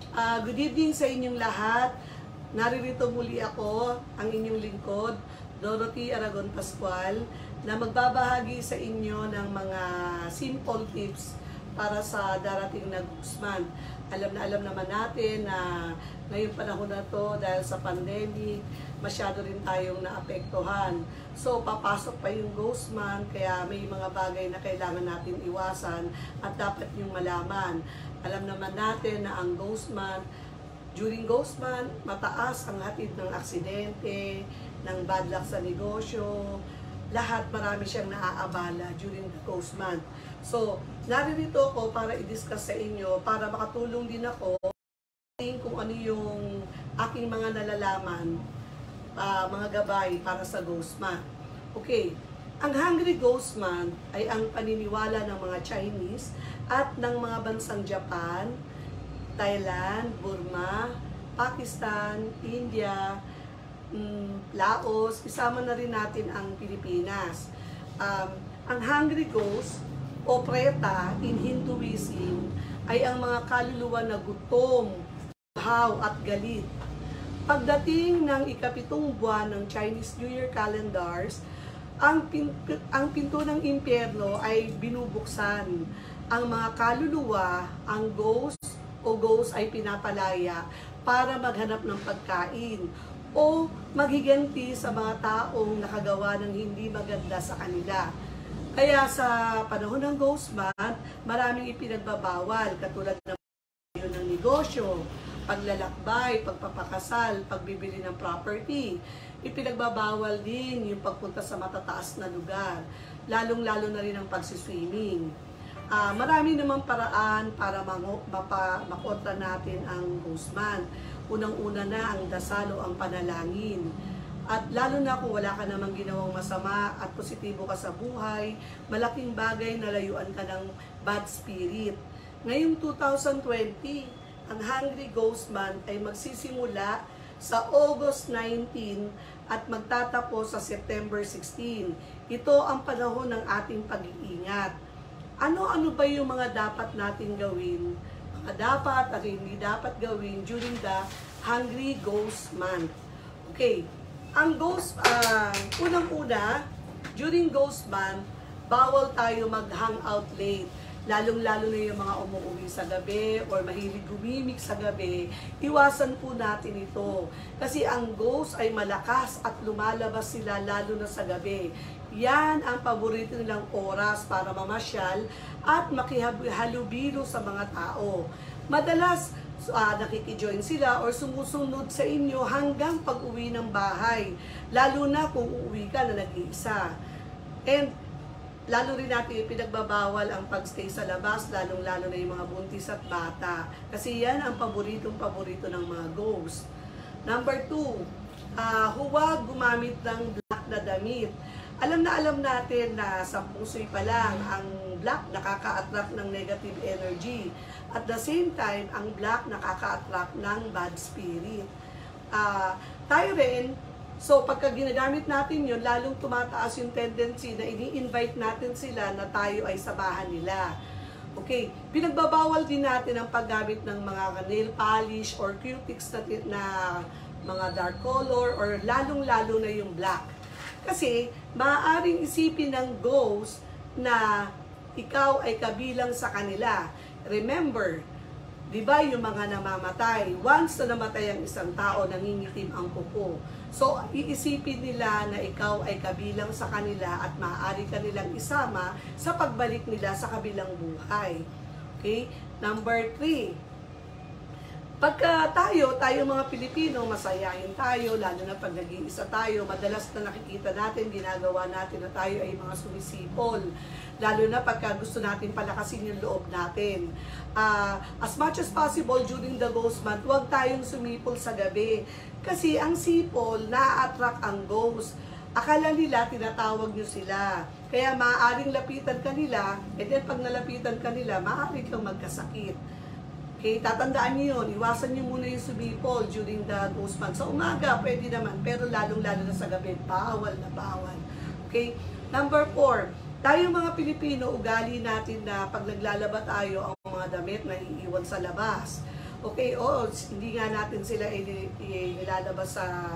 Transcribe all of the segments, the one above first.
Good evening sa inyong lahat. Naririto muli ako, ang inyong lingkod, Dorothy Aragon Pascual, na magbabahagi sa inyo ng mga simple tips para sa darating na Guzman. Alam naman natin na ngayong panahon na to, dahil sa pandemic, masyado rin tayong naapektuhan. So, papasok pa yung Guzman, kaya may mga bagay na kailangan natin iwasan at dapat yung malaman. Alam naman natin na ang Guzman, during Guzman, mataas ang hatid ng aksidente, ng bad luck sa negosyo, lahat marami siyang naaabala during the Guzman. So, naririto ako para i-discuss sa inyo, para makatulong din ako kung ano yung aking mga nalalaman, mga gabay para sa Guzman. Okay, ang Hungry Guzman ay ang paniniwala ng mga Chinese at ng mga bansang Japan, Thailand, Burma, Pakistan, India, Laos, isama na rin natin ang Pilipinas. Ang Hungry Ghost o Preta in Hinduism ay ang mga kaluluwa na gutom, uhaw at galit. Pagdating ng ikapitong buwan ng Chinese New Year calendars, ang pinto ng impyerno ay binubuksan. Ang mga kaluluwa, ang ghost o ghost ay pinapalaya para maghanap ng pagkain o maghiganti sa mga taong nakagawa ng hindi maganda sa kanila. Kaya sa panahon ng Guzman, maraming ipinagbabawal katulad ng negosyo, paglalakbay, pagpapakasal, pagbibili ng property. Ipinagbabawal din yung pagpunta sa matataas na lugar, lalong-lalo na rin ang pagsiswimming. Marami namang paraan para makontra natin ang Guzman. Unang-una na ang dasal o ang panalangin. At lalo na kung wala ka namang ginawang masama at positibo ka sa buhay, malaking bagay na layuan ka ng bad spirit. Ngayong 2020, ang Hungry Guzman ay magsisimula sa August 19 at magtatapos sa September 16. Ito ang panahon ng ating pag-iingat. Ano-ano ba yung mga dapat nating gawin? Mga dapat at hindi dapat gawin during the Hungry Ghost Month. Okay, ang unang-una, during Ghost Month, bawal tayo mag-hangout late. Lalong-lalo na yung mga umuwi sa gabi or mahilig gumimik sa gabi, iwasan po natin ito. Kasi ang ghost ay malakas at lumalabas sila lalo na sa gabi. Yan ang paborito nilang oras para mamasyal at makihalubilo sa mga tao. Madalas, nakikijoin sila or sumusunod sa inyo hanggang pag-uwi ng bahay. Lalo na kung uuwi ka na nag-iisa. And lalo rin natin ipinagbabawal ang pagstay sa labas, lalong-lalo na yung mga buntis at bata. Kasi yan ang paborito ng mga ghost. Number 2, huwag gumamit ng black na damit. Alam natin na sa puso'y pa lang, ang black nakaka-attract ng negative energy. At the same time, ang black nakaka-attract ng bad spirit. Tayo rin, so pagka ginagamit natin yun, lalong tumataas yung tendency na ini-invite natin sila na tayo ay sabahan nila. Okay, pinagbabawal din natin ang paggamit ng mga nail polish or cutics na mga dark color or lalong-lalo na yung black. Kasi maaaring isipin ng ghost na ikaw ay kabilang sa kanila. Remember, di ba yung mga namamatay, once na namatay ang isang tao, nangingitim ang kuko. So, iisipin nila na ikaw ay kabilang sa kanila at maaari ka nilang isama sa pagbalik nila sa kabilang buhay. Okay? Number 3. Pagka tayo mga Pilipino, masayahin tayo, lalo na pag nag-iisa tayo, madalas na nakikita natin, ginagawa natin na tayo ay mga sumisipol. Lalo na pagka gusto natin palakasin yung loob natin. As much as possible during the Ghost Month, huwag tayong sumipol sa gabi. Kasi ang sipol, na-attract ang ghost. Akala nila, tinatawag nyo sila. Kaya maaaring lapitan ka nila, and then pag nalapitan ka nila, maaari kang magkasakit. Okay, tatandaan niyo yun, iwasan niyo muna yung sumipol during the Ghost Month. Sa umaga, pwede naman, pero lalong-lalo na sa gabi, bawal na bawal. Okay, number 4, tayo mga Pilipino, ugali natin na pag naglalaba tayo, ang mga damit na iiwan sa labas. Okay, hindi nga natin sila nilalabas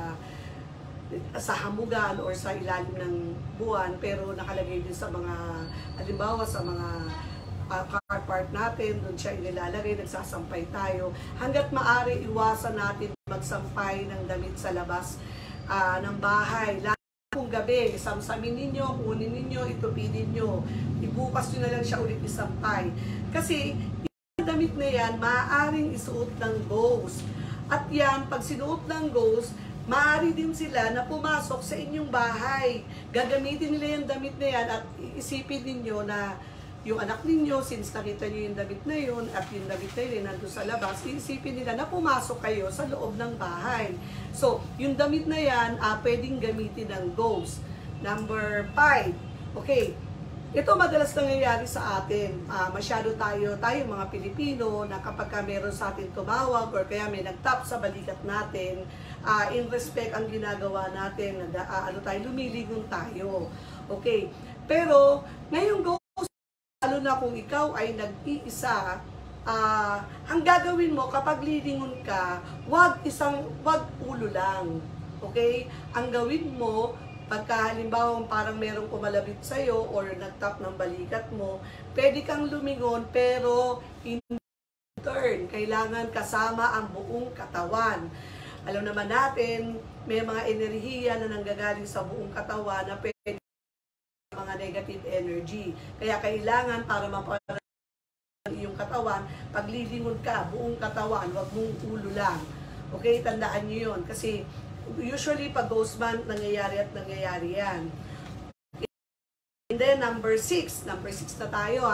sa hamugan or sa ilalim ng buwan, pero nakalagay din sa mga, halimbawa sa mga car park natin, doon siya inilalagay, nagsasampay tayo. Hanggat maaari, iwasan natin magsampay ng damit sa labas ng bahay. Lalo kung gabi, samsamin ninyo, kunin ninyo, itupidin nyo, ibukas nyo na lang siya ulit isampay. Kasi yung damit na yan, maaaring isuot ng ghost. At yan, pag sinuot ng ghost, maaari din sila na pumasok sa inyong bahay. Gagamitin nila yung damit na yan at isipin ninyo na yung anak ninyo, since nakita nyo yung damit na yun at yung damit na yun nandun sa labas, isipin nila na pumasok kayo sa loob ng bahay. So, yung damit na yan, pwedeng gamitin ng ghost. Number 5. Okay. Ito madalas nangyayari sa atin. Masyado tayo mga Pilipino, na kapag meron sa atin tumawag or kaya may nagtap sa balikat natin, in respect ang ginagawa natin, lumiligon tayo. Okay. Pero, ngayong ghost, lalo na kung ikaw ay nag-iisa, ang gagawin mo kapag lilingon ka, wag ulo lang. Okay? Ang gawin mo, pagka halimbawa parang merong kumalabit sa'yo or nagtap ng balikat mo, pwede kang lumingon pero in turn, kailangan kasama ang buong katawan. Alam naman natin, may mga enerhiya na nanggagaling sa buong katawan na pwede mga negative energy. Kaya kailangan para mapaparan iyong katawan, paglilingon ka, buong katawan, wag mong ulo lang. Okay, tandaan niyo yun. Kasi usually pag ghost month, nangyayari yan. Okay. And then number 6 na tayo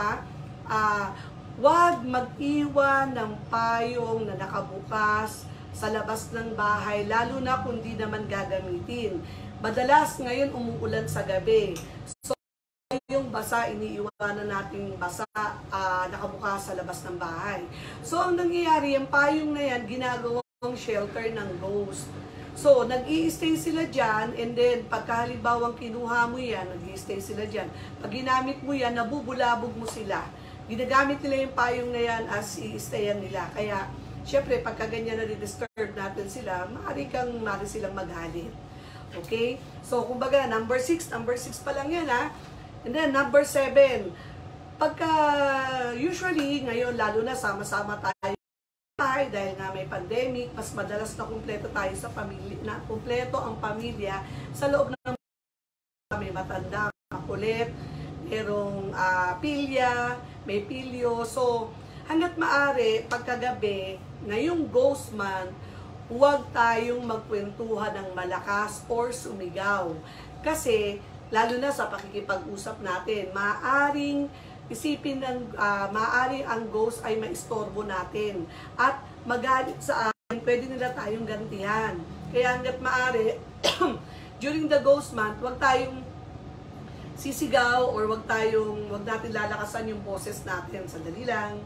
wag mag-iwan ng payong na nakabukas sa labas ng bahay, lalo na kung di naman gagamitin. Madalas ngayon umuulan sa gabi. So, yung basa, iniiwanan natin basa nakabukas sa labas ng bahay. So, ang nangyayari, yung payong na yan, ginagawang shelter ng ghost. So, nag-i-stay sila dyan, and then, pagka halimbawang kinuha mo yan, nag-i-stay sila dyan. Pag ginamit mo yan, nabubulabog mo sila. Ginagamit nila yung payong na yan as i-stayan nila. Kaya, syempre, pagka ganyan na disturb natin sila, maaari silang maghalit. Okay? So, kumbaga, number 6 pa lang yan, And then, number 7, pagka, usually, ngayon, lalo na sama-sama tayo, dahil nga may pandemic, mas madalas na kumpleto tayo sa pamilya, kumpleto ang pamilya sa loob ng may matanda, makulit, merong pilya, may pilyo. So, hanggat maaari, pagkagabi, ngayong ghost month, huwag tayong magkwentuhan ng malakas or sumigaw. Kasi, lalo na sa pakikipag-usap natin, maaaring isipin maaaring ang ghost ay maistorbo natin. At magalit sa atin, pwede nila tayong gantihan. Kaya hanggat maaari, during the ghost month, huwag tayong sisigaw or huwag natin lalakasan yung boses natin. Sandali lang.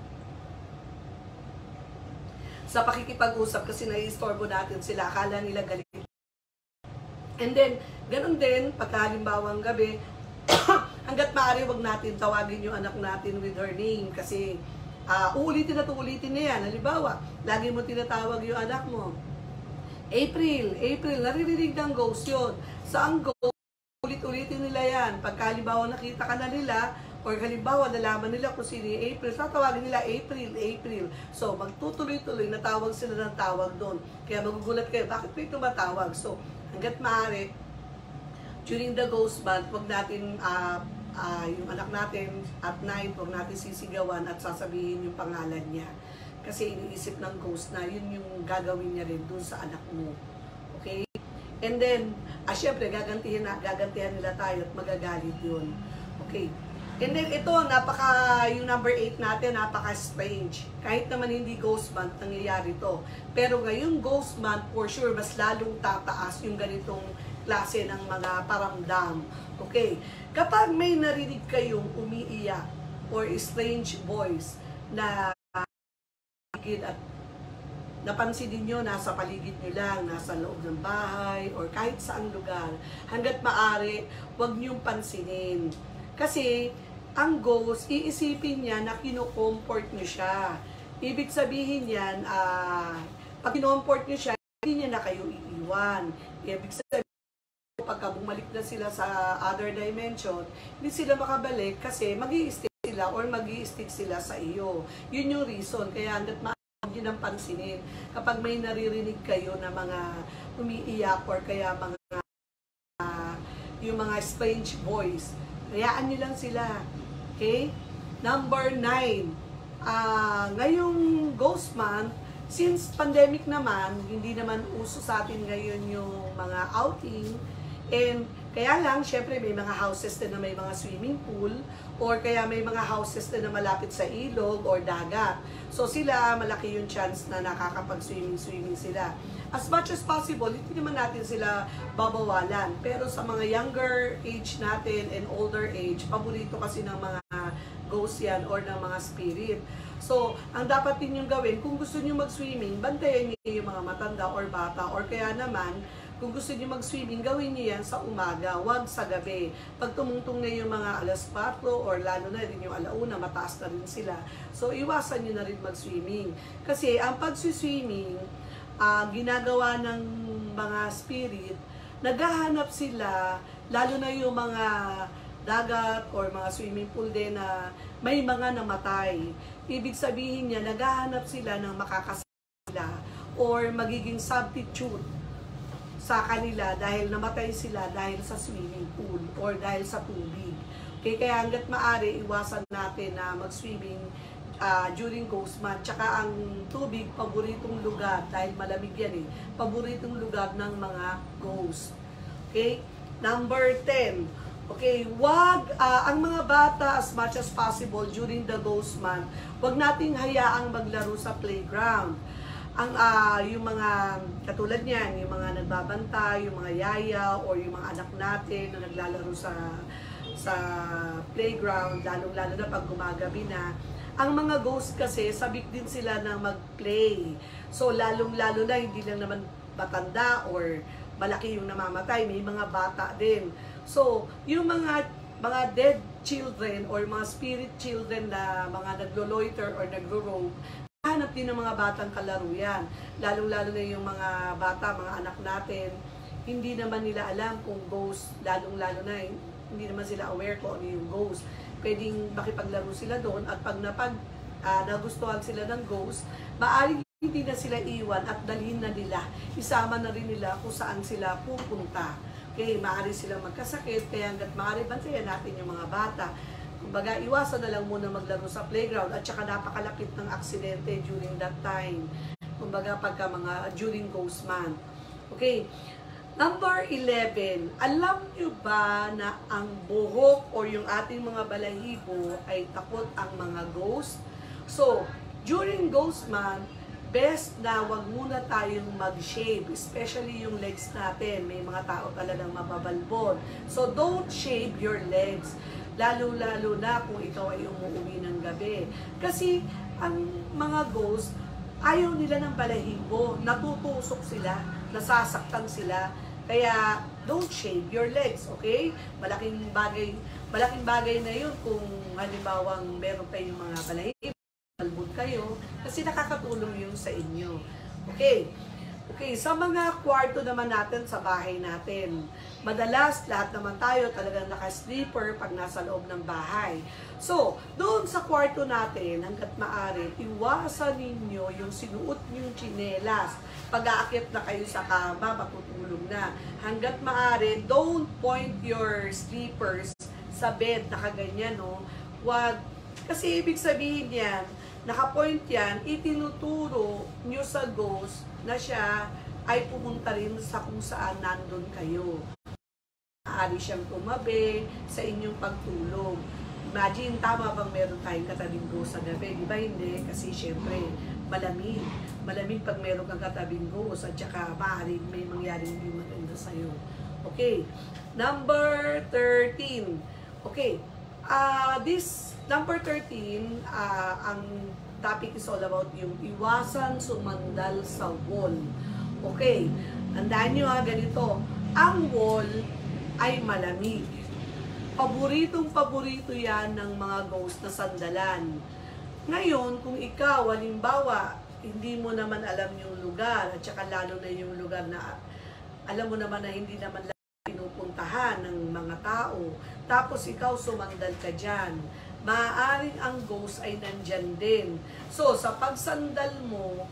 Sa pakikipag-usap kasi nai-istorbo natin sila, akala nila galit. And then, ganun din, pagkahalimbawang gabi, hanggat maaari wag natin tawagin yung anak natin with her name kasi uulitin at uulitin na yan. Halimbawa, lagi mo tinatawag yung anak mo. April, naririnig ng ghost yun. Saan ghost? Ulit-ulitin nila yan. Pagkahalimbawang nakita ka na nila, or halimbawa, nalaman nila kung sino yung April, tatawagin nila April. So, magtutuloy-tuloy, natawag sila ng tawag doon. Kaya magugulat kayo, bakit may tumatawag? So, hanggat maaari, during the ghost month, wag natin, yung anak natin at night, wag natin sisigawan at sasabihin yung pangalan niya. Kasi iniisip ng ghost na yun yung gagawin niya rin doon sa anak mo. Okay? And then, syempre, gagantihan nila tayo at magagalit yun. Okay? And then ito, yung number 8 natin, napaka-strange. Kahit naman hindi ghost month, nangyayari to. Pero ngayong ghost month, for sure, mas lalong tataas yung ganitong klase ng mga paramdam. Okay? Kapag may narinig kayong umiiyak or strange voice na at napansin niyo nasa paligid niyo lang, nasa loob ng bahay, or kahit saang lugar, hanggat maaari, huwag niyong pansinin. Kasi, ang ghost, iisipin niya na kino-comfort niyo siya. Ibig sabihin yan, pag kinomport nyo siya, hindi niya na kayo iiwan. Ibig sabihin, pagka bumalik na sila sa other dimension, hindi sila makabalik kasi mag-i-stick sila or mag-i-stick sila sa iyo. Yun yung reason. Kaya hanggat maaari nyo nang pansinin. Kapag may naririnig kayo na mga umiiyak or kaya mga yung mga strange voice, hayaan nyo lang sila. Okay? Number 9. Ngayong Ghost Month, since pandemic naman, hindi naman uso sa atin ngayon yung mga outing. And kaya lang, syempre may mga houses na may mga swimming pool or kaya may mga houses na malapit sa ilog or dagat. So sila, malaki yung chance na nakakapag-swimming sila. As much as possible, hindi naman natin sila babawalan. Pero sa mga younger age natin and older age, paborito kasi ng mga ghost yan or ng mga spirit. So, ang dapat ninyong gawin, kung gusto niyo mag-swimming, bantayan niyo yung mga matanda or bata or kaya naman, kung gusto niyo mag-swimming, gawin niyo yan sa umaga, wag sa gabi. Pag tumungtong na yung mga 4:00 or lalo na rin yung 1:00, mataas na rin sila. So, iwasan niyo na rin mag-swimming. Kasi ang pag-swimming, ginagawa ng mga spirit, naghahanap sila, lalo na yung mga dagat or mga swimming pool din na may mga namatay. Ibig sabihin niya, naghahanap sila ng makakasila or magiging substitute sa kanila dahil namatay sila dahil sa swimming pool or dahil sa tubig. Okay, kaya hanggat maaari, iwasan natin na mag-swimming during Ghost Month. Tsaka ang tubig, paboritong lugar, dahil malamig yan paboritong lugar ng mga ghost. Okay? Number 10. Okay, ang mga bata as much as possible during the Ghost Month, wag nating hayaang maglaro sa playground. Yung mga katulad niyan, yung mga nagbabanta, yung mga yaya or yung mga anak natin na naglalaro sa playground, lalong-lalo na pag gumagabi na. Ang mga ghost kasi, sabik din sila na mag-play. So, lalong-lalo na, hindi lang naman matanda or malaki yung namamatay, may mga bata din. So, yung mga dead children or mga spirit children na mga naglo-loiter or nagro-roam, hanap din ng mga batang kalaro yan. Lalong-lalo na yung mga bata, mga anak natin, hindi naman nila alam kung ghost, lalong-lalo na, hindi naman sila aware kung ano yung ghost. Pwedeng makipaglaro sila doon at pag nagustuhan sila ng ghost, maaaring hindi na sila iwan at dalhin na nila. Isama na rin nila kung saan sila pupunta. Okay, maaari silang magkasakit, kaya hanggat maaari bantayan natin yung mga bata. Kumbaga, iwasan na lang muna maglaro sa playground at saka napakalapit ng aksidente during that time. Kumbaga, pagka during Ghost Month. Okay, number 11. Alam nyo ba na ang buhok o yung ating mga balahibo ay takot ang mga ghost? So, during Ghost Month, best na wag muna tayong mag-shave, especially yung legs natin. May mga tao talagang mababalbon. So, don't shave your legs. Lalo-lalo na kung ikaw ay umuwi ng gabi. Kasi, ang mga ghost, ayaw nila ng balahibo. Natutusok sila, nasasaktan sila. Kaya, don't shave your legs, okay? Malaking bagay na yun kung halimbawang meron kayong mga balahibo, balbon kayo, kasi nakakatulong yun sa inyo. Okay. Okay, sa mga kwarto naman natin sa bahay natin, madalas lahat naman tayo talagang naka-sleeper pag nasa loob ng bahay. So, doon sa kwarto natin, hanggat maaari, iwasan ninyo yung sinuot nyong tsinelas. Pag-aakit na kayo sa kama, matutulog na. Hanggat maaari, don't point your sleepers sa bed, nakaganyan, no? Wag, kasi ibig sabihin yan, nakapoint yan, itinuturo nyo sa ghost na siya ay pumunta rin sa kung saan nandun kayo. Maaari siyang tumabi sa inyong pagtulog. Imagine, tama bang meron tayong katabing ghost sa gabi? Di ba hindi? Kasi syempre, malamig. Malamig pag meron kang katabing ghost at saka maaari may mangyaring hindi maganda sa'yo. Okay. Number 13. Okay. This number 13, ang topic is all about yung iwasan sumandal sa wall. Okay, tandaan nyo ganito, ang wall ay malamig. Paboritong-paborito yan ng mga ghost na sandalan. Ngayon, kung ikaw, halimbawa, hindi mo naman alam yung lugar, at saka lalo na yung lugar na alam mo naman na hindi naman pinupuntahan ng mga tao, tapos ikaw sumandal ka dyan, maaaring ang ghost ay nandyan din. So, sa pagsandal mo,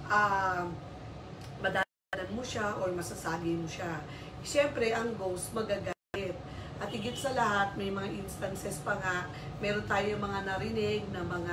madaanan mo siya or masasagi mo siya. Siyempre, ang ghost magagalit. At higit sa lahat, may mga instances pa nga, meron tayo mga narinig na mga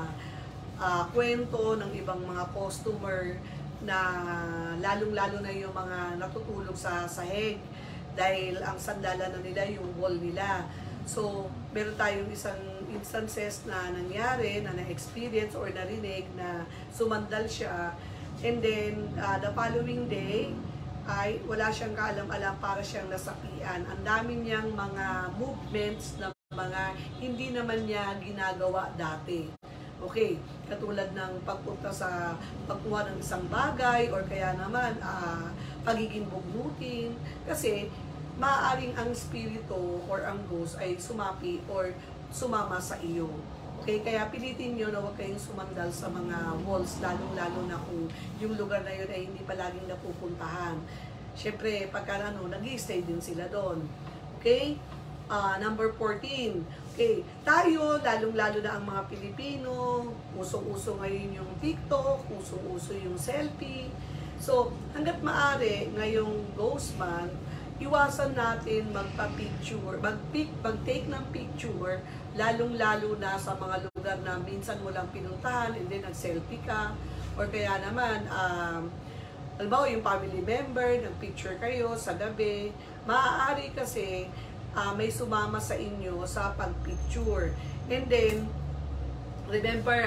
kwento ng ibang mga customer na lalong-lalo na yung mga natutulog sa sahig dahil ang sandalan na nila yung wall nila. So, meron tayong isang instances na nangyari, na na-experience or narinig na sumandal siya. And then, the following day, ay wala siyang kaalam-alam, para siyang nasapian. Ang dami niyang mga movements na mga hindi naman niya ginagawa dati. Okay, katulad ng pagpunta sa pagkuha ng isang bagay or kaya naman pagiging bugnutin. Kasi maaaring ang spirito or ang ghost ay sumapi or sumama sa iyo. Okay, kaya pilitin nyo na huwag kayong sumandal sa mga walls, lalong-lalo na kung yung lugar na yun ay hindi palaging napupuntahan. Siyempre, pagka nag-i-stay din sila doon. Okay? Number 14. Okay, tayo, lalong-lalo na ang mga Pilipino, usong-uso ngayon yung TikTok, usong-uso yung selfie. So, hanggat maaari, ngayong ghost month, iwasan natin magpa-picture, mag-take ng picture, lalong-lalo na sa mga lugar na minsan mo lang pinuntahan, and then nag-selfie ka, or kaya naman, halimbawa yung family member, nag-picture kayo sa gabi, maaari kasi may sumama sa inyo sa pag-picture. And then, remember,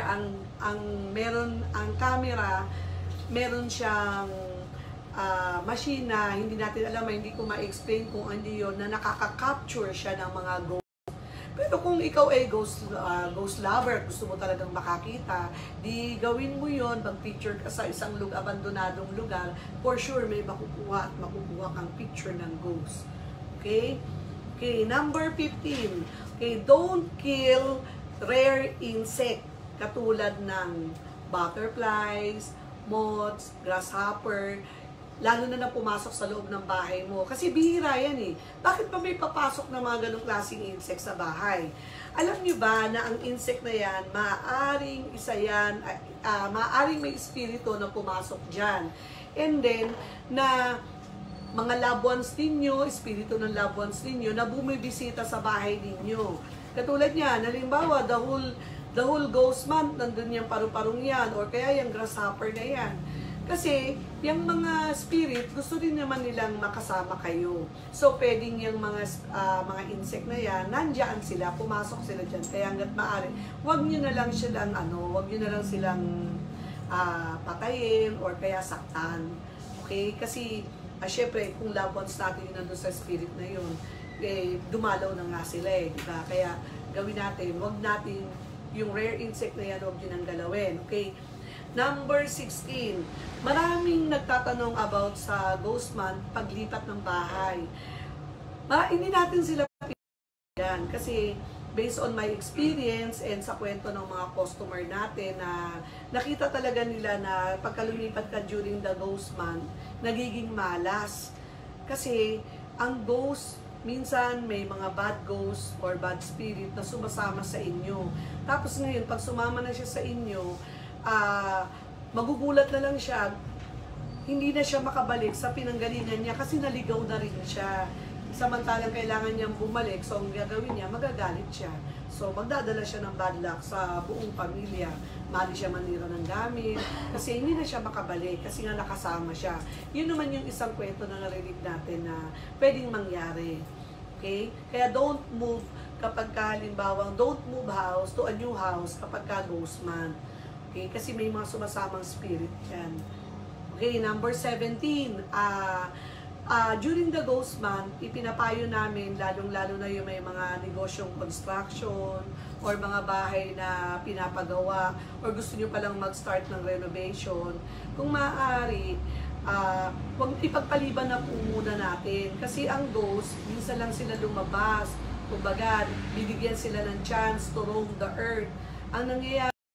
ang camera, meron siyang machine na hindi natin alam, hindi ko ma-explain kung hindi yun, na nakaka-capture siya ng mga ghost. Pero kung ikaw ay ghost lover, gusto mo talagang makakita, di gawin mo yon, mag-picture ka sa isang abandonadong lugar, for sure may makukuha at makukuha kang picture ng ghost. Okay? Okay, number 15. Okay, don't kill rare insect katulad ng butterflies, moths, grasshopper, lalo na pumasok sa loob ng bahay mo. Kasi bihira yan eh. Bakit pa may papasok na mga ganong klaseng insect sa bahay? Alam nyo ba na ang insect na yan, maaaring maaaring may espiritu na pumasok dyan. And then, na mga loved ones ninyo, espiritu ng loved ones ninyo, na bumibisita sa bahay ninyo. Katulad niyan, halimbawa, the whole ghost month, nandun yung paru-parong yan, or kaya yung grasshopper na yan. Kasi, yung mga spirit, gusto din naman nilang makasama kayo. So, pwedeng yung mga insect na yan, nandiyan sila, pumasok sila dyan. Kaya hanggat maaari, huwag nyo na lang silang patayin, or kaya saktan. Okay? Kasi, syempre, kung loved ones natin yung nandun sa spirit na yun, dumalaw na nga sila eh, di ba? Kaya gawin natin, wag natin yung rare insect na yan, huwag yun ang galawin, okay? Number 16, maraming nagtatanong about sa ghost month, paglipat ng bahay. Hindi natin sila yan, kasi based on my experience and sa kwento ng mga customer natin na nakita talaga nila na pagka lumipat ka during the ghost month, nagiging malas. Kasi ang ghost, minsan may mga bad ghost or bad spirit na sumasama sa inyo. Tapos ngayon, pag sumama na siya sa inyo, magugulat na lang siya, hindi na siya makabalik sa pinanggalingan niya kasi naligaw na rin siya. Samantalang kailangan niyang bumalik, so ang gagawin niya, magagalit siya. So magdadala siya ng bad luck sa buong pamilya. Mali siya manira ng gamit, kasi hindi na siya makabalik, kasi nga nakasama siya. Yun naman yung isang kwento na narinig natin na pwedeng mangyari. Okay? Kaya don't move kapag halimbawa, don't move house to a new house kapag ghost month. Okay? Kasi may mga sumasamang spirit yan. Okay, number 17, during the ghost month, ipinapayo namin, lalong-lalo na yung may mga negosyong construction or mga bahay na pinapagawa or gusto nyo palang mag-start ng renovation, kung maaari, huwag ipagpaliban na po muna natin. Kasi ang ghost, minsan lang sila lumabas. Kumbaga, bibigyan sila ng chance to roam the earth. Ang nangyayari,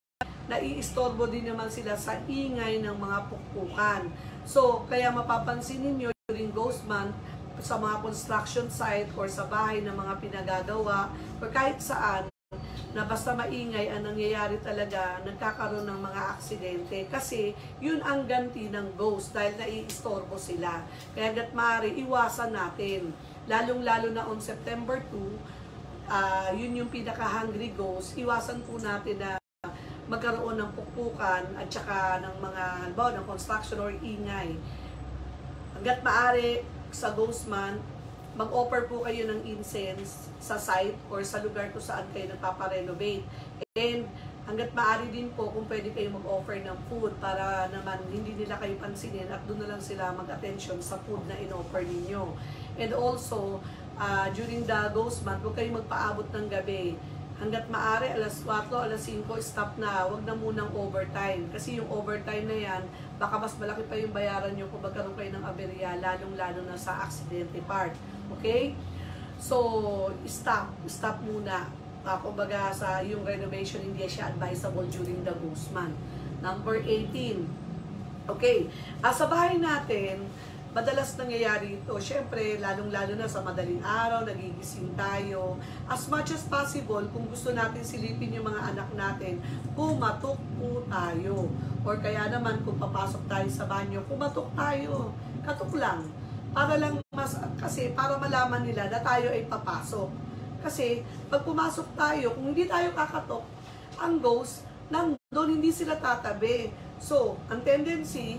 naiistorbo din naman sila sa ingay ng mga pukpukan. So, kaya mapapansin ninyo during ghost month, sa mga construction site or sa bahay ng mga pinagagawa or kahit saan, na basta maingay ang nangyayari talaga, nagkakaroon ng mga aksidente. Kasi yun ang ganti ng ghost dahil naiistorbo sila. Kaya hangga't maaari, iwasan natin. Lalong-lalo na on September 2, yun yung pinaka-hungry ghost. Iwasan po natin na magkaroon ng pukpukan at saka ng mga, halimbawa, ng construction or ingay. Hangga't maaari, sa ghost month, mag-offer po kayo ng incense sa site or sa lugar kung saan kayo nagpaparenovate. And hangga't maaari din po kung pwede kayo mag-offer ng food para naman hindi nila kayo pansinin at doon na lang sila mag-attention sa food na in-offer ninyo. And also, during the ghost month, huwag kayo magpaabot ng gabi. Hangga't maaari, alas 4, alas 5, stop na. Huwag na munang overtime. Kasi yung overtime na yan, baka mas malaki pa yung bayaran nyo kung magkaroon kayo ng aberya, lalong-lalo na sa aksidente part. Okay? So, stop muna. Kumbaga sa yung renovation, hindi siya advisable during the ghost month. Number 18. Okay. Sa bahay natin, madalas nangyayari ito. Siyempre, lalong-lalo na sa madaling araw, nagigising tayo. As much as possible, kung gusto natin silipin yung mga anak natin, pumatok po tayo. Or kaya naman, kung papasok tayo sa banyo, pumatok tayo. Katok lang. Kasi para malaman nila na tayo ay papasok. Kasi, pag pumasok tayo, kung hindi tayo kakatok, ang ghost, nandun, hindi sila tatabi. So, ang tendency,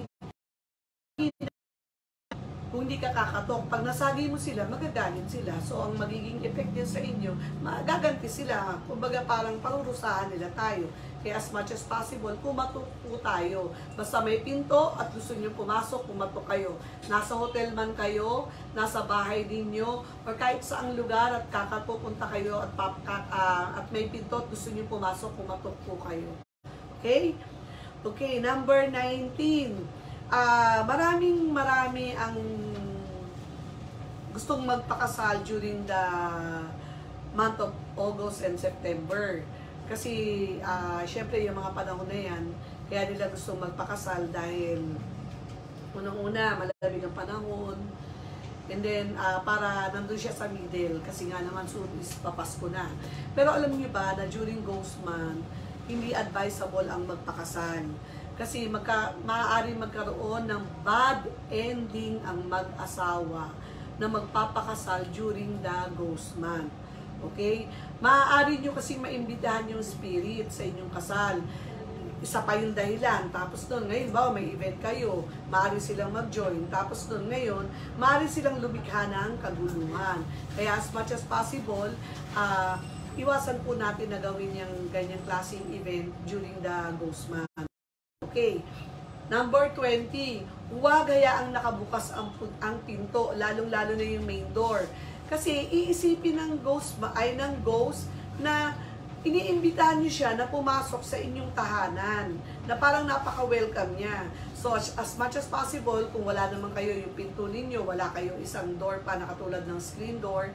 kung hindi ka kakatok, pag nasagi mo sila, magagalit sila. So, ang magiging effect niya sa inyo, magaganti sila. Kumbaga, parang parurusahan nila tayo. Kaya as much as possible, pumatok po tayo. Basta may pinto at gusto niyo pumasok, pumatok kayo. Nasa hotel man kayo, nasa bahay ninyo, or kahit saang lugar at kakapupunta kayo at may pinto at gusto niyo pumasok, pumatok po kayo. Okay? Okay, number 19. Marami ang gustong magpakasal during the month of August and September. Kasi, syempre, yung mga panahon na yan, kaya nila gustong magpakasal dahil unang-una, malamig ang panahon. And then, para nandun siya sa middle, kasi nga naman soon is papasko na. Pero alam niyo ba na during ghost month, hindi advisable ang magpakasal. Kasi maaaring magkaroon ng bad ending ang mag-asawa na magpapakasal during the ghost month. Okay? Maaari nyo kasi maimbitahan yung spirit sa inyong kasal. Isa pa yung dahilan. Tapos doon, ngayon ba, may event kayo. Maaari silang mag-join. Tapos doon, ngayon, maaari silang lumikha ng kaguluhan. Kaya as much as possible, iwasan po natin na gawin yung ganyang klaseng event during the ghost month. Okay. Number 20, huwag hayaang nakabukas ang pinto, lalong-lalo na yung main door. Kasi iisipin ng ghost na iniimbitahan niyo siya na pumasok sa inyong tahanan, na parang napaka-welcome niya. So, as much as possible, kung wala naman kayo yung pinto ninyo, wala kayong isang door pa na katulad ng screen door,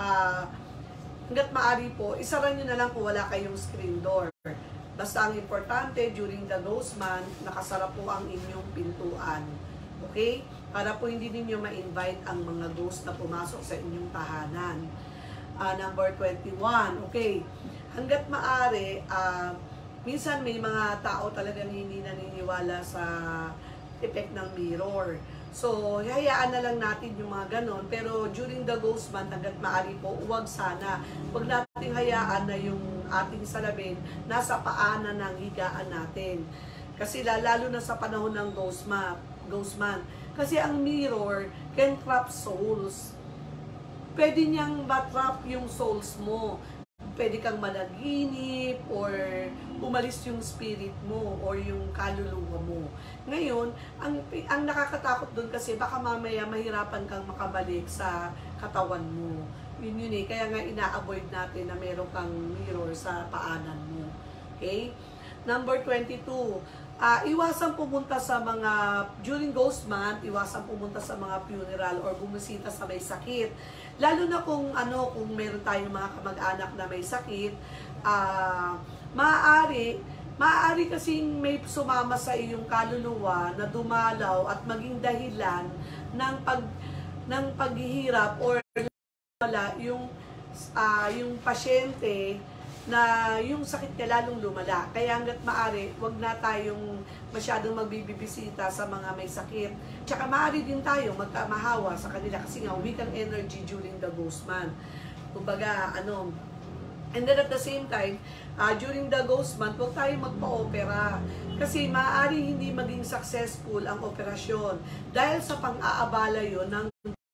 hanggat maaari po, isara nyo na lang kung wala kayong screen door. Basta ang importante, during the ghost month, nakasara po ang inyong pintuan. Okay? Para po hindi ninyo ma-invite ang mga ghost na pumasok sa inyong tahanan. Number 21. Okay. Hanggat maaari, minsan may mga tao talagang hindi naniniwala sa effect ng mirror. So, hayaan na lang natin yung mga ganon. Pero during the ghost month, hanggat maaari po, huwag sana. Huwag natin hayaan na yung ating salamin nasa paanan ng higaan natin. Kasi lalo na sa panahon ng ghost month. Kasi ang mirror can trap souls. Pwede niyang matrap yung souls mo. Pwede kang managinip or umalis yung spirit mo or yung kaluluwa mo. Ngayon, ang nakakatakot doon kasi baka mamaya mahirapan kang makabalik sa katawan mo. Yun eh. Kaya nga ina-avoid natin na meron kang mirror sa paanan mo. Okay? Number 22. Iwasan pumunta sa mga, during ghost month, iwasan pumunta sa mga funeral or bumisita sa may sakit. Lalo na kung meron tayong mga kamag-anak na may sakit, maaari maaari kasing may sumama sa iyong kaluluwa na dumalaw at maging dahilan ng paghihirap or wala yung pasyente na yung sakit niya lalong lumala. Kaya hanggat maaari, wag na tayong masyadong magbibisita sa mga may sakit. Tsaka maaari din tayo magkamahawa sa kanila kasi nga weak ang energy during the ghost month. Kumbaga, and then at the same time, during the ghost month, huwag tayong magpa-opera. Kasi maaari hindi maging successful ang operasyon. Dahil sa pang-aabala yun ng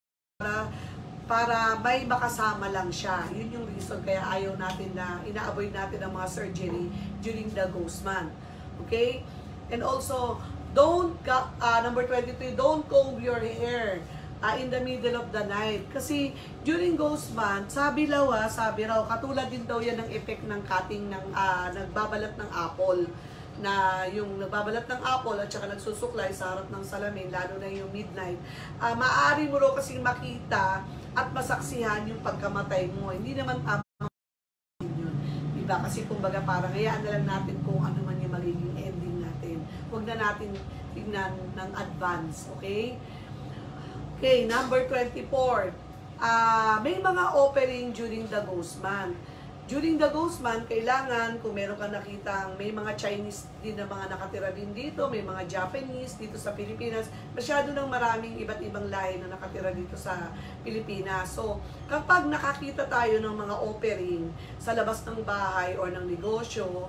para may makasama lang siya. Yun yung reason kaya ayaw natin na ina-avoid natin ang mga surgery during the ghost month. Okay? And also, number 23, don't comb your hair in the middle of the night. Kasi during ghost month, sabi raw, katulad din daw yan ng effect ng cutting ng nagbabalat ng apple. Na yung nagbabalat ng apple at saka nagsusuklay sa harap ng salamin, lalo na yung midnight, maaari mo raw kasing makita at masaksihan yung pagkamatay mo. Hindi naman tama yun. Diba? Kasi kumbaga parang hayaan na lang natin kung ano man yung magiging ending natin. Huwag na natin tignan ng advance. Okay? Okay, number 24. May mga offering during the ghost month. During the ghost month, kailangan, kung meron ka nakitang, may mga Chinese din na mga nakatira din dito, may mga Japanese dito sa Pilipinas, masyado ng maraming iba't ibang lahi na nakatira dito sa Pilipinas. So, kapag nakakita tayo ng mga offering sa labas ng bahay or ng negosyo,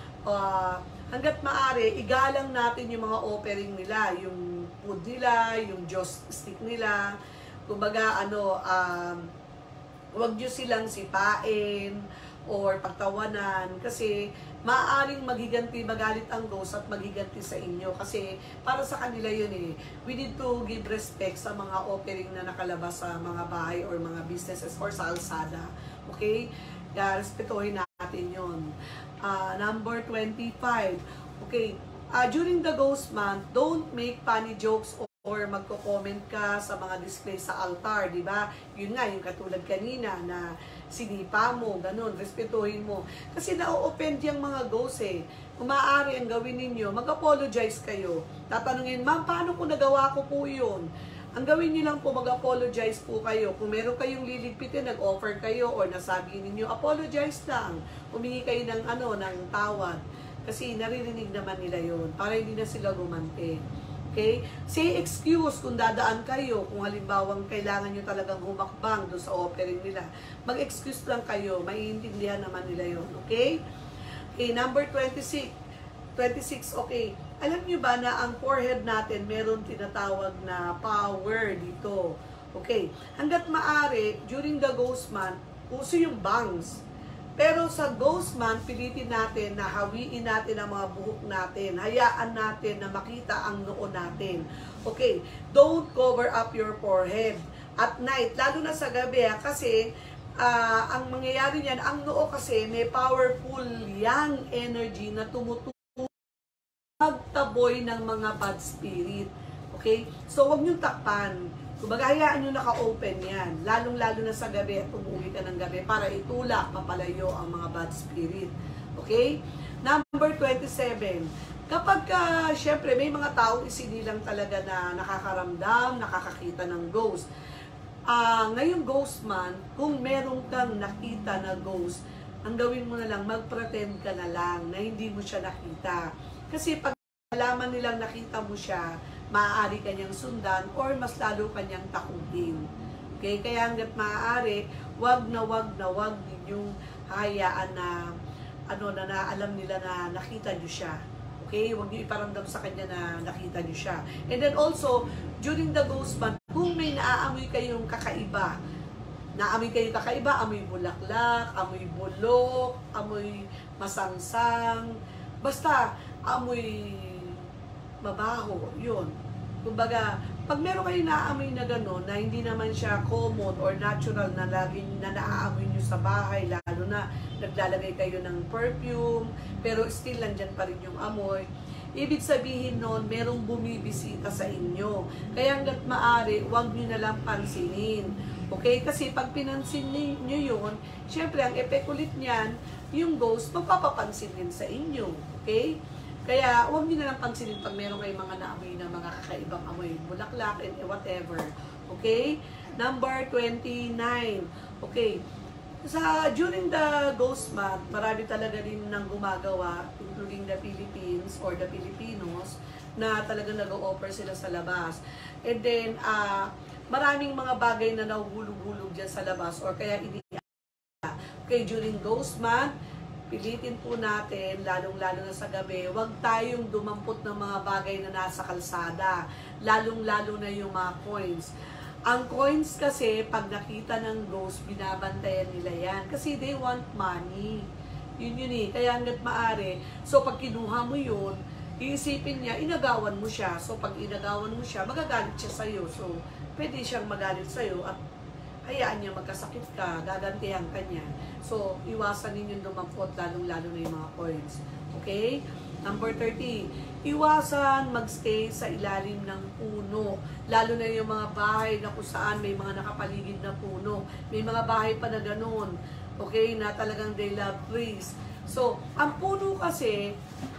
hanggat maaari, igalang natin yung mga offering nila, yung food nila, yung Diyos stick nila, kumbaga, huwag nyo silang sipain or pagtawanan kasi maaaring magalit ang ghost at magiganti sa inyo kasi para sa kanila yun eh. We need to give respect sa mga offering na nakalabas sa mga bahay or mga businesses or sa alsada. Okay? Respetuhin natin yun. Number 25. Okay. During the ghost month, don't make funny jokes or magko-comment ka sa mga display sa altar, di ba? Yun nga, yung katulad kanina na sinipa mo, ganun, respetuhin mo. Kasi na-offend yung mga ghosts eh. Kung maaari ang gawin ninyo, mag-apologize kayo. Tatanungin, ma'am, paano ko nagawa ko po yun? Ang gawin niyo lang po, mag-apologize po kayo. Kung meron kayong liligpitin, nag-offer kayo or nasabi ninyo, apologize lang. Humingi kayo ng tawad. Kasi naririnig naman nila yun para hindi na sila gumante. Okay? Say excuse kung dadaan kayo, kung halimbawang kailangan nyo talagang humakbang doon sa offering nila. Mag-excuse lang kayo, maiintindihan naman nila yun. Okay? Okay, number 26. 26, okay. Alam nyo ba na ang forehead natin meron tinatawag na power dito? Okay. Hanggat maaari, during the ghost month, uso yung bangs. Pero sa ghost month, pilitin natin na hawiin natin ang mga buhok natin. Hayaan natin na makita ang noo natin. Okay, don't cover up your forehead at night, lalo na sa gabi kasi ang mangyayari niyan, ang noo kasi may powerful yang energy na tumutulong magtaboy ng mga bad spirit. Okay? So, huwag niyong takpan. Kumbaga, hayaan nyo naka-open yan. Lalong-lalo na sa gabi at umuwi ka ng gabi para itulak, mapalayo ang mga bad spirit. Okay? Number 27. Kapag, syempre, may mga taong isinilang talaga na nakakaramdam, nakakakita ng ghost. Ngayong ghost month, kung meron kang nakita na ghost, ang gawin mo na lang, mag-pretend ka na lang na hindi mo siya nakita. Kasi pag alaman nilang nakita mo siya, maaari kanyang sundan or mas lalo kanyang takutin. Okay? Kaya hanggat maaari, wag na wag ninyong hayaan na na alam nila na nakita nyo siya. Okay? Huwag niyo iparamdam sa kanya na nakita nyo siya. And then also, during the ghost month, kung may naaamoy kayong kakaiba, amoy bulaklak, amoy bulok, amoy masangsang, basta amoy mabaho, yun. Kumbaga, pag meron kayo naaamoy na gano'n, na hindi naman siya common or natural na laging na naaamoy nyo sa bahay, lalo na naglalagay kayo ng perfume, pero still nandyan pa rin yung amoy, ibig sabihin nun, merong bumibisita sa inyo. Kaya hanggat maaari, huwag nyo na lang pansinin. Okay? Kasi pag pinansin nyo yun, syempre, ang effect ulit niyan, yung ghost, magpapapansin din sa inyo. Okay? Kaya huwag niyo na lang pansinin pag meron kayong mga naamoy na mga kakaibang amoy, bulaklak and whatever. Okay? Number 29. Okay. During the Ghost Month, marami talaga rin nang gumagawa, including the Philippines or the Filipinos, na talagang nag-o-offer sila sa labas. And then, maraming mga bagay na nahuhulog-hulog dyan sa labas or kaya okay, during Ghost Month, pilitin po natin, lalong-lalo na sa gabi, huwag tayong dumampot ng mga bagay na nasa kalsada, lalong-lalo na yung mga coins. Ang coins kasi, pag nakita ng ghost, binabantayan nila yan. Kasi they want money. Yun eh. Kaya hanggat maaari. So, pag kinuha mo yun, iisipin niya, inagawan mo siya. So, pag inagawan mo siya, magagalit siya sa'yo. So, pwede siyang magalit sa'yo at hayaan niya magkasakit ka, gagantihan ka niya. So, iwasan ninyo dumampot, lalong-lalo na yung mga coins. Okay? Number 30, iwasan magstay sa ilalim ng puno. Lalo na yung mga bahay na kung saan may mga nakapaligid na puno. May mga bahay pa na ganun. Okay? Na talagang they love trees. So, ang puno kasi,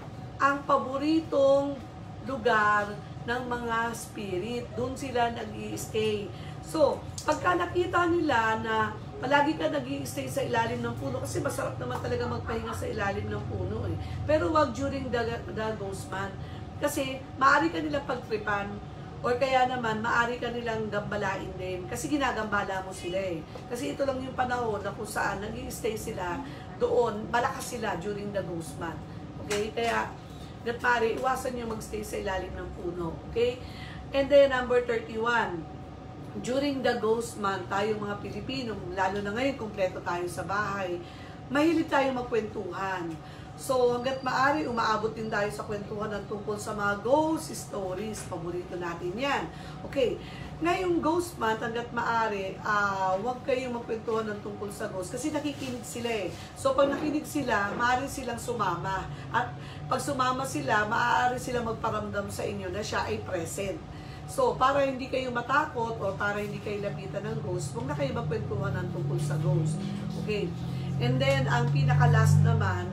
ang paboritong lugar ng mga spirit. Doon sila nag-i-stay. So, pagka nakita nila na palagi ka nag-i-stay sa ilalim ng puno, kasi masarap naman talaga magpahinga sa ilalim ng puno eh. Pero wag during the Ghost Month. Kasi maaari ka nilang pagtripan or kaya naman maaari ka nilang gambalain din. Kasi ginagambala mo sila eh. Kasi ito lang yung panahon na kung saan nag-i-stay sila doon, malakas sila during the Ghost Month. Okay? Kaya maaari, iwasan nyo magstay sa ilalim ng puno. Okay? And then number 31, during the Ghost Month, tayong mga Pilipino, lalo na ngayon, kumpleto tayo sa bahay, mahilig tayo magkwentuhan. So, hanggat maaari, umaabot din tayo sa kwentuhan ng tungkol sa mga ghost stories. Paborito natin yan. Okay, ngayong Ghost Month, hanggat maaari, huwag kayong magkwentuhan ng tungkol sa ghost kasi nakikinig sila eh. So, pag nakinig sila, maaari silang sumama. At pag sumama sila, maaari silang magparamdam sa inyo na siya ay present. So, para hindi kayo matakot o para hindi kayo lapitan ng ghost, huwag na kayo magkwentuhan ng tungkol sa ghost. Okay. And then, ang pinaka-last naman,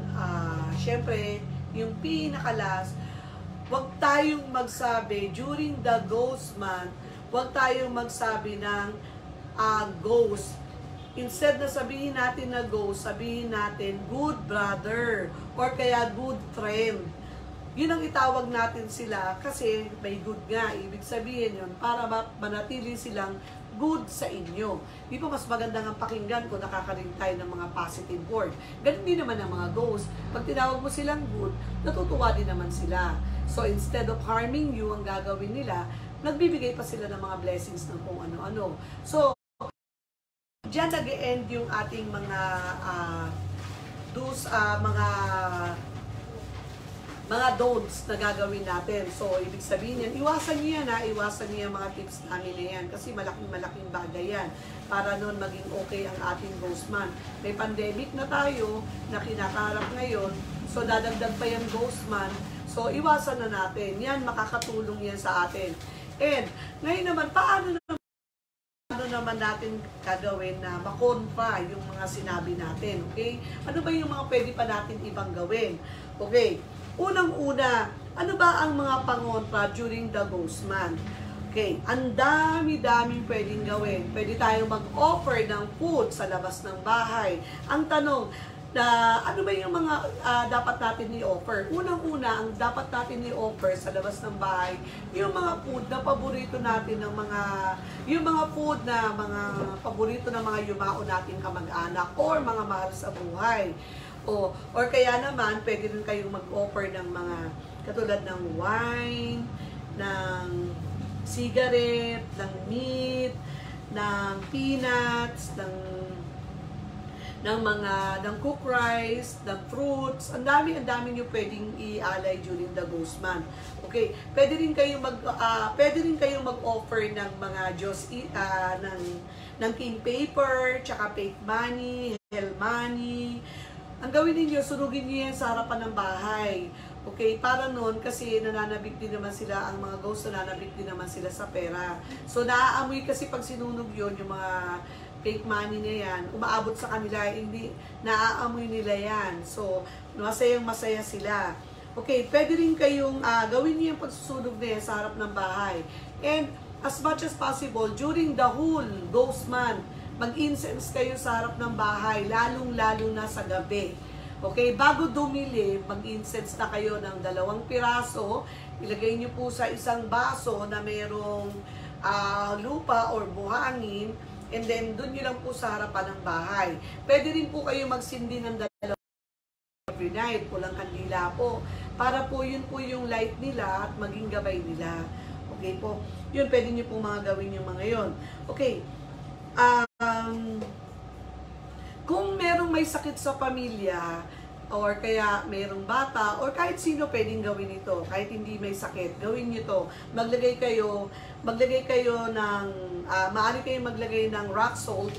syempre, yung pinaka-last, huwag tayong magsabi, during the Ghost Month, huwag tayong magsabi ng ghost. Instead na sabihin natin na ghost, sabihin natin good brother or kaya good friend. Yun ang itawag natin sila kasi may good nga. Ibig sabihin yun para manatili silang good sa inyo. Di ba mas magandang ang pakinggan kung nakakarinig tayo ng mga positive word. Ganun din naman ang mga ghosts. Pag tinawag mo silang good, natutuwa din naman sila. So instead of harming you, ang gagawin nila, nagbibigay pa sila ng mga blessings ng kung ano-ano. So, diyan nag-e-end yung ating mga mga don'ts na gagawin natin. So, ibig sabihin yan, iwasan niya iwasan niya mga tips namin na yan. Kasi malaking bagay yan. Para noon maging okay ang ating Ghost Month. May pandemic na tayo na kinakaharap ngayon. So, dadagdag pa yung Ghost Month. So, iwasan na natin. Yan, makakatulong yan sa atin. And, ngayon naman, paano naman natin gagawin na makontra yung mga sinabi natin, okay? Ano ba yung mga pwede pa natin ibang gawin? Okay, unang-una, ano ba ang mga pangontra during the Ghost Month? Okay, ang dami-daming pwedeng gawin. Pwede tayong mag-offer ng food sa labas ng bahay. Ang tanong, ano ba yung mga dapat natin i-offer? Unang-una, ang dapat natin i-offer sa labas ng bahay, yung mga food na paborito natin ng yung mga food na mga paborito ng mga yumao natin kamag-anak or mga mahal sa buhay. Or kaya naman, pwede rin kayong mag-offer ng mga katulad ng wine, ng cigarette, ng meat, ng peanuts, ng cooked rice, ng fruits. Ang dami nyo pwedeng i-alay during the Ghost Month. Okay, pwede rin kayong mag-offer ng mga ng king paper, tsaka fake money, hell money. Ang gawin niyo, sunugin niyo yan sa harapan ng bahay. Okay, para noon kasi nananabik din naman sila, ang mga ghosts nananabik din naman sila sa pera. So naaamoy kasi pag sinunog yun, yung mga fake money na yan, umaabot sa kanila, hindi naaamoy nila yan. So, masayang-masaya sila. Okay, pwede rin kayong gawin niyo yung pagsusunog na yan sa harap ng bahay. And as much as possible, during the whole ghost month, mag-incense kayo sa harap ng bahay, lalong-lalo na sa gabi. Okay, bago dumili, mag-incense na kayo ng 2 piraso, ilagay niyo po sa isang baso na mayroong lupa or buhangin, and then doon nyo lang po sa harapan ng bahay. Pwede rin po kayo magsindi ng 2 every night, pulang kandila po, para po yun po yung light nila at maging gabay nila. Okay po, yun pwede nyo po mga gawin yung mga yun. Okay, kung merong may sakit sa pamilya, or kaya merong bata, or kahit sino pwedeng gawin ito, kahit hindi may sakit, gawin nyo to. Maglagay kayo ng, maaari kayong maglagay ng rock salt.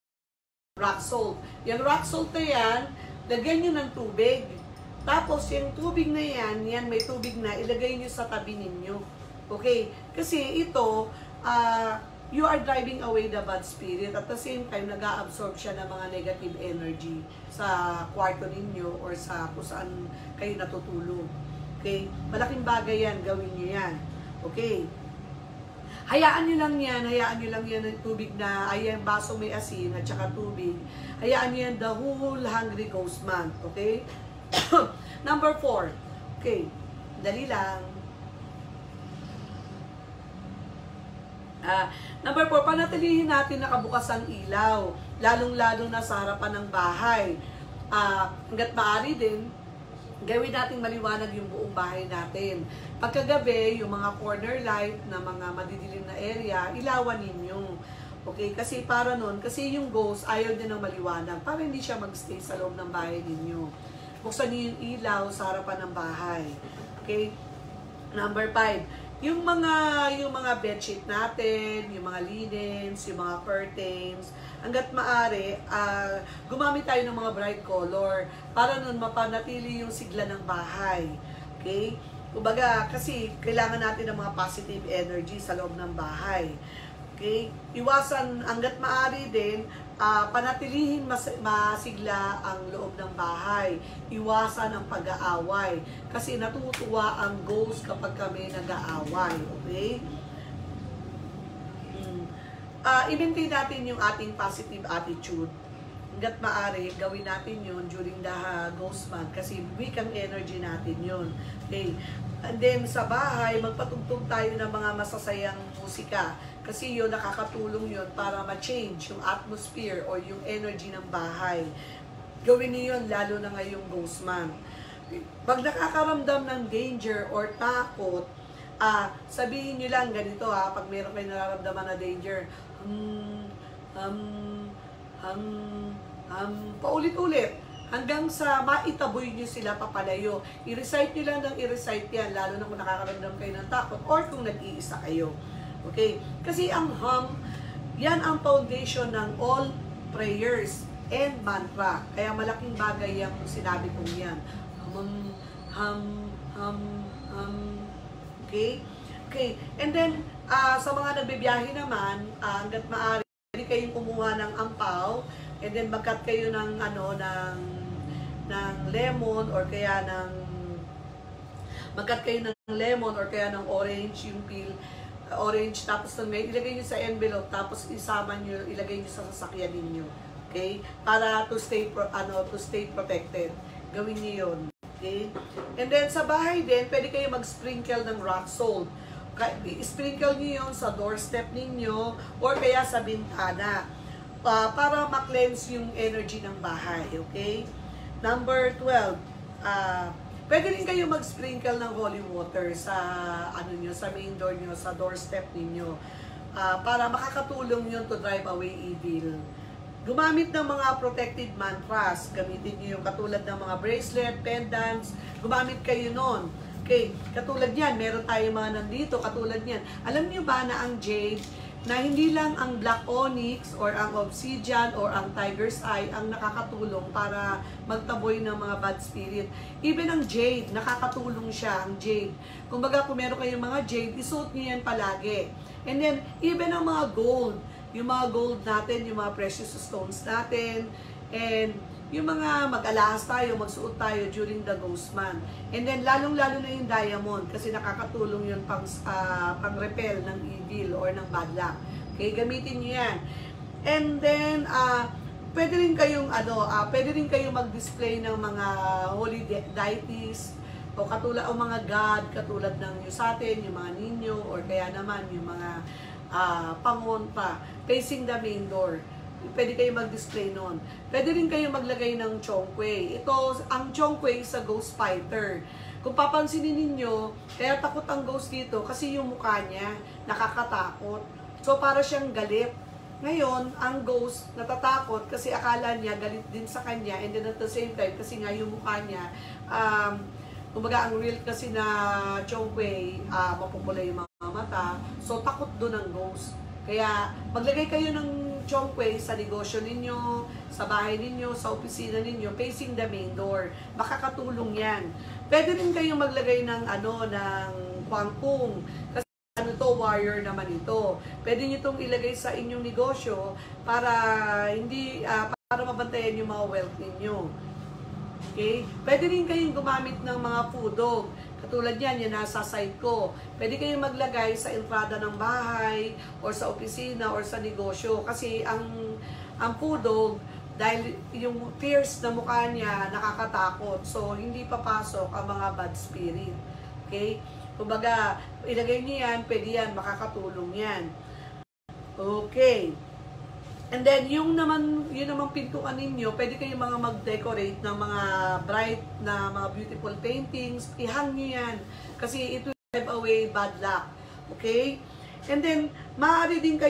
Yung rock salt na yan, lagyan nyo ng tubig. Tapos, yung tubig na yan, may tubig na, ilagay nyo sa tabi ninyo. Okay? Kasi ito, you are driving away the bad spirit. At the same time, nag-a-absorb siya ng mga negative energy sa kwarto ninyo or sa kung saan kayo natutulog. Okay? Malaking bagay yan, gawin nyo yan. Okay? Hayaan nyo lang yan ng tubig na, ayan, baso may asin at saka tubig. Hayaan nyo yan the whole Hungry Ghost Month. Okay? Number 4. Okay. Dali lang. Number 4, panatilihin natin nakabukas ang ilaw, lalong-lalo na sa harapan ng bahay. Hanggat maaari din, gawin natin maliwanag yung buong bahay natin. Pagkagabi, yung mga corner light na mga madidilim na area, ilawan ninyo. Okay? Kasi para nun, kasi yung ghost, ayaw din ng maliwanag, para hindi siya magstay sa loob ng bahay ninyo. Buksan niyo yung ilaw sa harapan ng bahay. Okay? Number 5, yung mga bedsheet natin, yung mga linens, yung mga curtains, hangga't maaari, gumamit tayo ng mga bright color para nun mapanatili yung sigla ng bahay. Okay? Kumbaga, kasi kailangan natin ng mga positive energy sa loob ng bahay. Okay? Iwasan, hangga't maaari din, panatilihin masigla ang loob ng bahay. Iwasan ang pag-aaway. Kasi natutuwa ang ghost kapag kami nag-aaway. Okay? I-maintain natin yung ating positive attitude. Hangga't maaari, gawin natin yun during the ghost month. Kasi weak ang energy natin yun. Okay? And then sa bahay, magpatugtog tayo ng mga masasayang musika. Kasi yun, nakakatulong yun para ma-change yung atmosphere or yung energy ng bahay. Gawin niyo yun, lalo na ngayong ghost month. Pag nakakaramdam ng danger or takot, sabihin niyo lang ganito pag meron kayo nararamdaman na danger, paulit-ulit, hanggang sa maitaboy nyo sila papalayo. I-recite nyo lang ng i-recite yan, lalo na kung nakakaramdam kayo ng takot or kung nag-iisa kayo. Okay? Kasi ang yan ang foundation ng all prayers and mantra. Kaya malaking bagay yung sinabi kong yan. Okay? Okay. And then, sa mga nagbibiyahe naman, hanggat maaari, pwede kayong kumuha ng ampaw, and then magkat kayo ng lemon or kaya magkat kayo ng lemon or kaya ng orange, yung peel, orange, tapos ilagay nyo sa envelope, tapos ilagay nyo sa sasakyan ninyo. Okay? Para to stay protected. Gawin nyo yun. Okay? And then sa bahay din, pwede kayo mag-sprinkle ng rock salt. I-sprinkle nyo yun sa doorstep ninyo or kaya sa bintana. Para ma-cleanse yung energy ng bahay. Okay? Number 12, pwede rin kayo mag-sprinkle ng holy water sa sa main door nyo, sa doorstep ninyo. Para makakatulong yun to drive away evil. Gumamit ng mga protected mantras. Gamitin nyo yung katulad ng mga bracelet, pendants. Gumamit kayo nun. Okay, katulad yan, meron tayo mga nandito, katulad yan. Alam nyo ba na ang jade, na hindi lang ang black onyx or ang obsidian or ang tiger's eye ang nakakatulong para magtaboy ng mga bad spirit. Even ang jade, nakakatulong siya, ang jade. Kumbaga, kung meron kayong mga jade, isuot nyo yan palagi. And then, even ang mga gold, yung mga gold natin, yung mga precious stones natin, and yung mga mag-alahas tayo, magsuot tayo during the ghost month. And then, lalong-lalo na yung diamond kasi nakakatulong yun pang-repel ng evil or ng bad luck. Okay, gamitin nyo yan. And then, pwede rin kayong, pwede rin kayong mag-display ng mga holy deities, o katulad o mga god, katulad ng yung sa atin, yung mga ninyo, or kaya naman yung mga pangonpa, facing the main door. Pwede kayo mag-display nun. Pwede rin kayo maglagay ng chongquay. Ito, ang chongquay sa ghost fighter. Kung papansinin ninyo, kaya takot ang ghost dito kasi yung mukha niya nakakatakot. So, para siyang galit. Ngayon, ang ghost natatakot kasi akala niya galit din sa kanya, and then at the same time, kasi nga yung mukha niya, kumbaga, ang real kasi na chongquay, mapupula yung mga mata. So, takot doon ang ghost. Kaya, maglagay kayo ng chongquay sa negosyo ninyo, sa bahay ninyo, sa opisina ninyo, facing the main door. Makakatulong yan. Pwede rin kayo maglagay ng, ng kwangkung. Kasi warrior naman ito. Pwede nyo itong ilagay sa inyong negosyo para para mabantayan yung mga wealth ninyo. Okay? Pwede rin kayong gumamit ng mga pudog. Katulad yan, yan nasa side ko. Pwede kayong maglagay sa entrada ng bahay, or sa opisina, or sa negosyo. Kasi ang pudog, dahil yung fierce na mukha niya, nakakatakot. So, hindi papasok ang mga bad spirit. Okay? Kumbaga, ilagay niyo yan, pwede yan, makakatulong yan. Okay. And then, yun naman pintuan ninyo, pwede kayo mga mag-decorate ng mga bright na mga beautiful paintings. Ihang nyo yan. Kasi it will drive away bad luck. Okay? And then, maaari din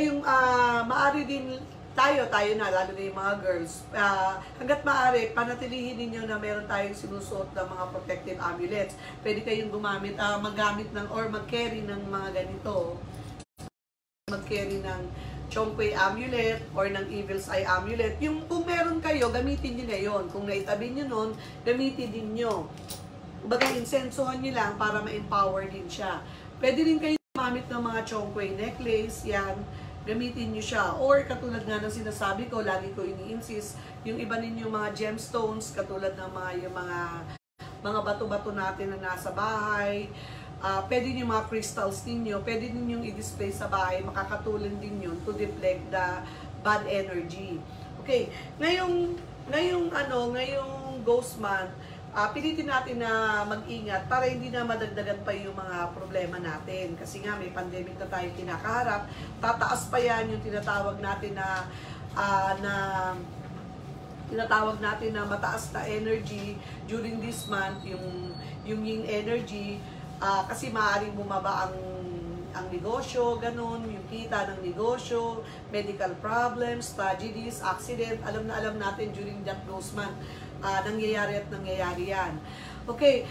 tayo na, lalo na yung mga girls, hanggat maaari, panatilihin ninyo na meron tayong sinusuot ng mga protective amulets. Pwede kayong maggamit ng, or mag-carry ng mga ganito. Mag-carry ng chongquay amulet or ng evil's eye amulet. Yung kung meron kayo, gamitin nyo na yun. Kung naitabi nyo nun, gamitin din nyo. Baga, insensohan nyo lang para ma-empower din siya. Pwede rin kayo gumamit ng mga chongquay necklace, yan, gamitin nyo siya. Or katulad nga ng sinasabi ko, lagi ko ini-insist, yung iba ninyong mga gemstones, katulad ng mga bato-bato natin na nasa bahay, pwede yung mga crystals ninyo, pwede ninyong i-display sa bahay, makakatulong din yun to deflect the bad energy. Okay, ngayong ghost month, pilitin natin na mag-ingat para hindi na madagdagan pa yung mga problema natin. Kasi nga may pandemic na tayo kinakaharap, tataas pa yan yung tinatawag natin na mataas na energy during this month, yung yin energy. Kasi maaaring bumaba ang negosyo, ganun, yung kita ng negosyo, medical problems, tragedies, accident, alam natin during that ghost month, nangyayari yan. Okay,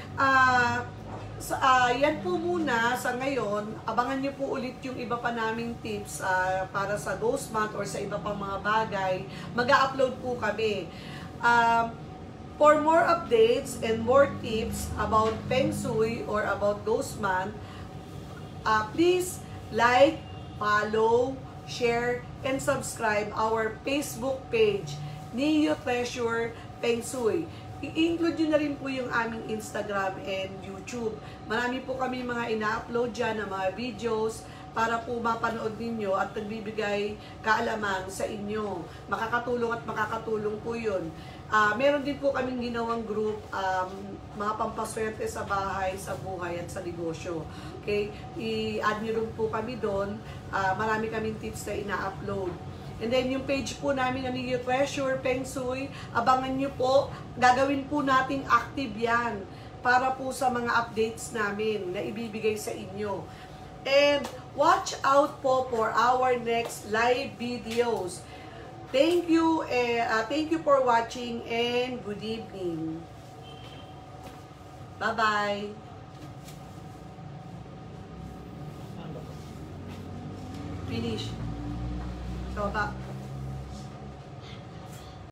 yan po muna sa ngayon. Abangan nyo po ulit yung iba pa naming tips para sa ghost month or sa iba pang mga bagay. Mag-a-upload po kami. For more updates and more tips about Feng Shui or about Ghost Month, please like, follow, share, and subscribe our Facebook page, Neo Treasure Feng Shui. I-include nyo na rin po yung aming Instagram and YouTube. Marami po kami mga ina-upload dyan na mga videos para po mapanood ninyo at nagbibigay kaalaman sa inyo. Makakatulong po yun. Meron din po kaming ginawang group, mga pampaswerte sa bahay, sa buhay at sa negosyo. Okay? I-add nyo rin po kami doon. Marami kaming tips na ina-upload. And then yung page po namin na Neo Treasure Feng Shui, abangan nyo po, gagawin po nating active yan para po sa mga updates namin na ibibigay sa inyo. And watch out po for our next live videos. Thank you for watching and good evening. Bye-bye. Finish. So,